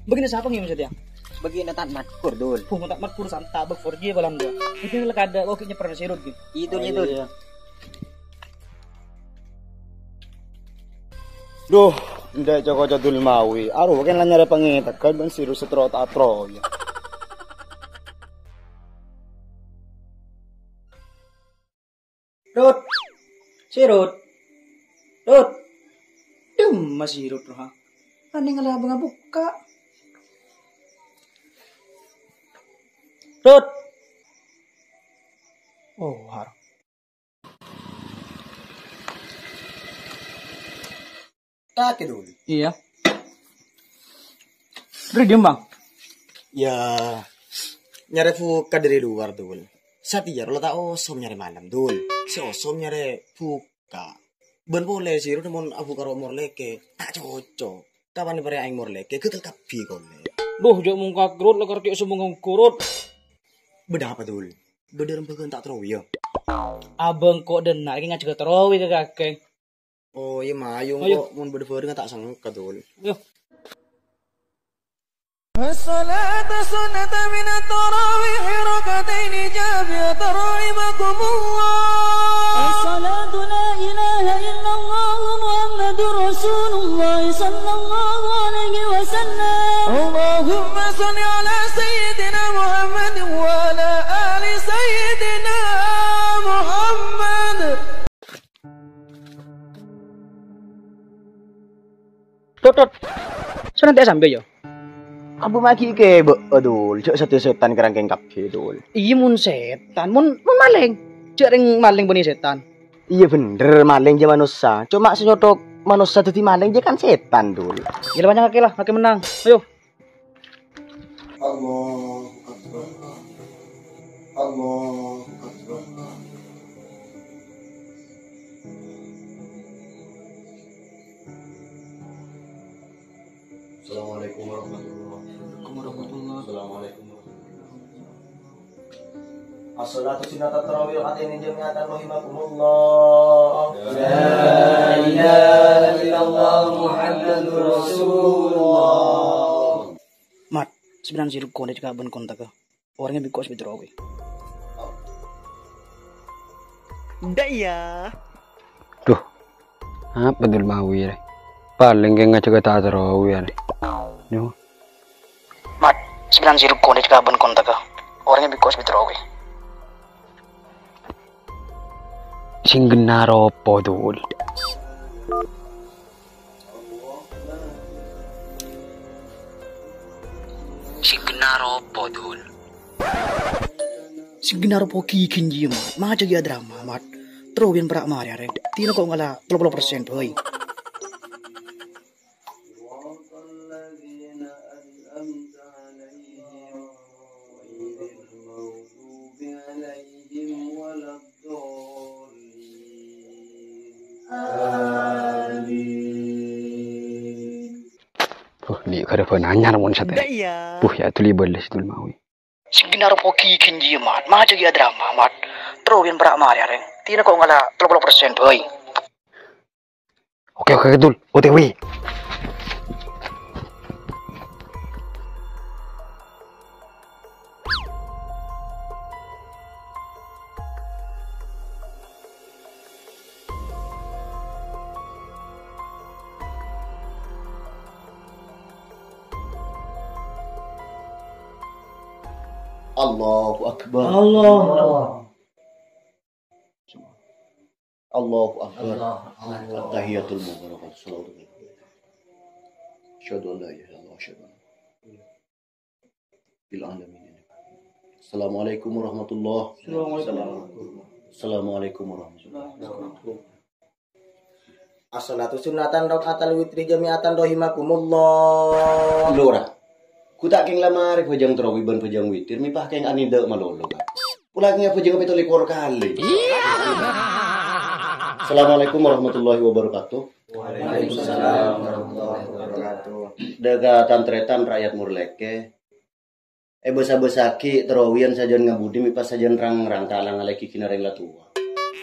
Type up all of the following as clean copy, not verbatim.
Begini siapa ngi maksudnya? Begini tak matkur dul. Pung tak mat pur santa bek 4G balam dia. Itu lah kada oke nya pernah sirut gitu. Itu. Duh, ndak Joko Jadul mawi. Aru kan nyari pengitak kan ben siru setrot atro ya. Rut. Sirut. Rut. Masih sirut ha. Ane ngalah abang buka. Rut. Oh, har. Kaki dulu. Iya. Beri diem bang. Ya, nyari fuka dari luar dul. Satya lo tak osom nyari malam dul. Si osom nyari fuka. Ben boleh sih, udah mau abu karo morleke. Tak cocok. Kapan nih aing morleke? Kekel kapi kole. Duh, jauh muka kerut lah kerti semua kurut. Beda apa dul? Beda rempegan tak terlalu ya. Abang kok dena iki ngajak terawi ke kakek. Oh iya mayung Ayo. kok mun beda nggak tak sangka dul. Yo. الصلاة سنة من التراويح ركعتين جابية رحمكم الله الصلاة لا إله إلا الله محمد رسول الله صلى الله عليه وسلم اللهم صل على سيدنا محمد وعلى آل سيدنا محمد Tot. So nanti sampai yo. Abu maki ke adul, cok satu setan kerangkeng kapi dul. Iya mun setan, mun maling. Cering maling bani setan. Iya bener maling je manusia. Cuma senyotok manusia jadi maling je kan setan dul. Gila banyak kakek lah, kakek menang. Ayo. Allahu Akbar. Allahu Akbar. Assalamualaikum warahmatullahi wabarakatuh. Assalamualaikum warahmatullahi. As-salatu sunnatut tarawih rakatain jami'atan rahimakumullah. La ilaha illallah Muhammadur Rasulullah. Mat, sebenarnya siruk kau juga ben kontak ke. Orangnya bikos biterawi. Ndak ya. Duh, apa dul mawi ya? Paling kayak ngajak tak terawih ya. Yo. Mat, sebenarnya siruk kau juga ben kontak ke. Orangnya bikos biterawi. Sing genar opo dul? Sing genar opo dul? Segenar poki kinji mat, mah jadi drama mat. Terawin perak mari arek. Tino kok ngalah 30% boy. Ni kada nanya namun sate. Ya tuli beles dul mawi. Segenar poki kinji mat, mah jadi drama mat. Terawin perak mari arek. Tino kok ngalah 30% boy. Oke dul, OTW. Allahu Akbar. Allahu Akbar. At-tahiyatul mubarakatuh. Salawatu Asyhadu an la ilaha illallah asyhadu anna bil alamin. Assalamualaikum warahmatullahi wabarakatuh. Assalamualaikum warahmatullahi wabarakatuh. As-salatu sunnatan rakaatal witri jami'atan rahimakumullah. Lora. Ku tak keng lamari pejang terawih ban pejang witir mi pah keng anida malolo kan. Pulang nya pejang itu likor kali. Assalamualaikum warahmatullahi wabarakatuh. Waalaikumsalam warahmatullahi wabarakatuh. Daga tantretan rakyat murleke. Besa-besaki terawian sajan ngabudi mi pas sajan rang-rang talang aleki kinareng latua.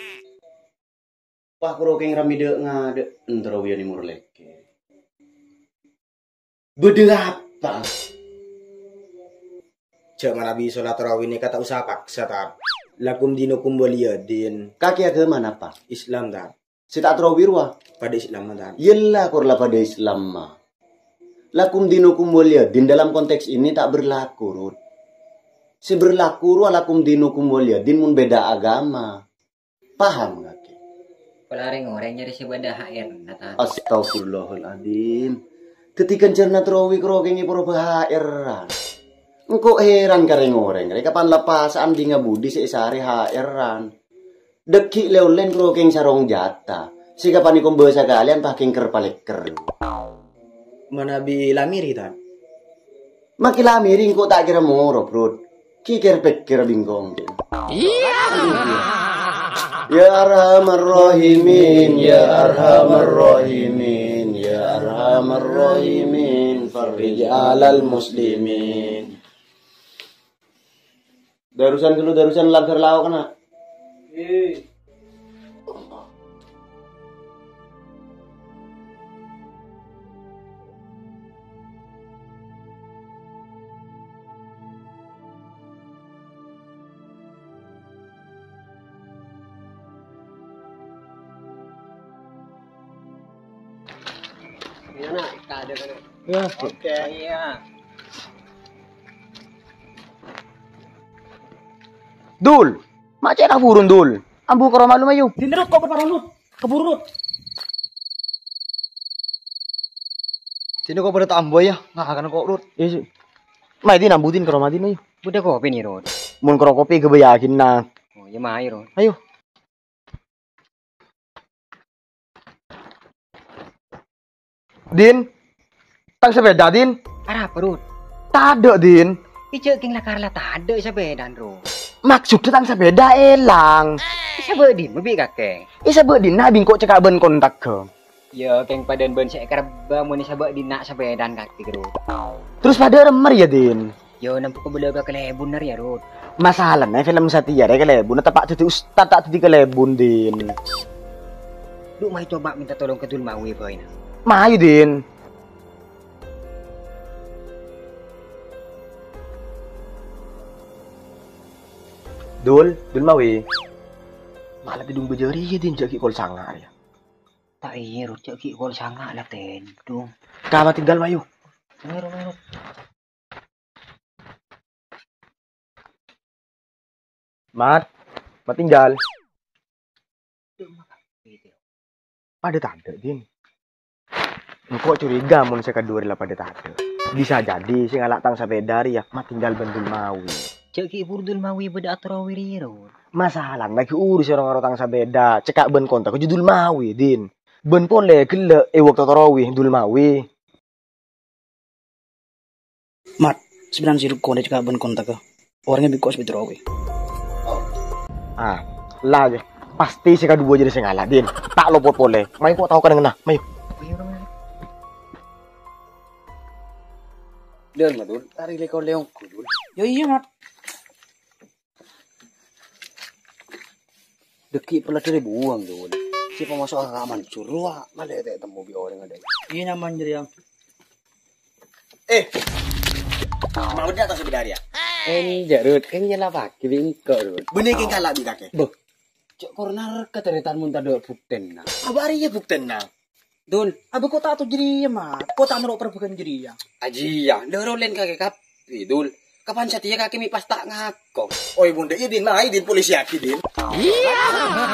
Pah kuro keng ramide ngade terawian ni murleke. Bedengap Tak. Cek mana bi sholat tarawih ini kata usah paksa tak. Lakum dinukum waliyadin. Kaki agama apa? Islam tak. Si tak tarawih wah. Pada Islam tak. Yelah korla pada Islam mah. Lakum dinukum waliyadin dalam konteks ini tak berlaku, Rut. Si berlaku ruah lakum dinukum waliyadin mun beda agama. Paham gak? Pelaring orang nyari si benda HR nata. Astagfirullahaladzim. Ketika cerna tarawih kerogengi pura HR-an. Engkau heran kareng orang. Kapan lepas andi ngabudi seisari HR-an. Dekik leulen kerogeng sarong jata. Si kapan ikom bahasa kalian paking kerpaleker. Mana bi lamiri tak. Maki lamiri engkau tak kira moro, bro. Kikir pikir bingkong. Ya Arhamar Rahimin, Ya Arhamar Rahimin, Ya Arhamar Rahimin, farij alal muslimin. Darusan lagar lawa kena. Dul, macam nak burun dul. Ambu karo malu mayu. Dinderut kok berparang Rut. Keburu Rut. Sini kau pada tamboy ya. Nggak akan kok Rut. Yes. Mai din ambutin karo matin mayu. Udah kopi nih Rod. Mun karo kopi kebayakin na. Oh ya mai Rod. Ayo. Din. Tang sepeda Din. Arah apa Rod? Tak ada Din. Icek king lakarla tak ada sepeda Rod. Maksudnya tang sepeda elang. Siapa di mobil kakek? Isa din na bingko cekak ben kontak ke. Ya keng padan ben saya kerba mun sabak di nak sepeda kaki Rod. Terus pada remer ya Din. Yo nampu ko belaga kelebun nar ya Rod. Masalahnya film Satya ya kelebun tepak tadi ustad tak tadi kelebun Din. Duk mai coba minta tolong ke Dul Mawi boy na. Mayu Din. Dul Mawi. Malah tidung bejari ya Din jaki kol sanga ya. Tak iya Rod jaki kol sanga lah tendung. Kama tinggal Mayu. Meru. Mat tinggal. Pada tak ada Din. Engkau curiga mun saya kedua lah pada tak ada. Bisa jadi sing alak tang sepeda ya mat tinggal bendul Mawi. Ceki burdul Mawi beda atrawiri Rod. Masalah lagi urus orang tang sepeda cekak ben kontak ke judul Mawi Din. Ben pole gele waktu tarawih Dul Mawi. Mat, sebenarnya sih kau cekak ben kontak ke. Orangnya bikos tarawih. Ah, lagi pasti sih kedua jadi sengalah Din. Tak lopot pole. Main kok tahu kan ngena. Mayu. Dul madul, tarik lekor leong kudul. Yo iya Mat. Deki pula dari buang Dul. Si pemasok agak mancur ruah, malah tak temu bi orang ada. Iya nyaman jadi yang. Mau dia tak sebenarnya. Jarut kan nyala pakai bingkok Rod. Bener keng kalah bi kakek. Boh. Cek kornar keteretan mun tado bukten na. Abari ya bukten na. Dul, abu kota tu jadi ya Mat. Kota merok perbukan jadi ya. Aji ya, dorolen kakek kap. Dul, kapan Satya kaki mi pas tak ngakok. Oi bunda, iya Din, mah Din polisi aki Din. Iya.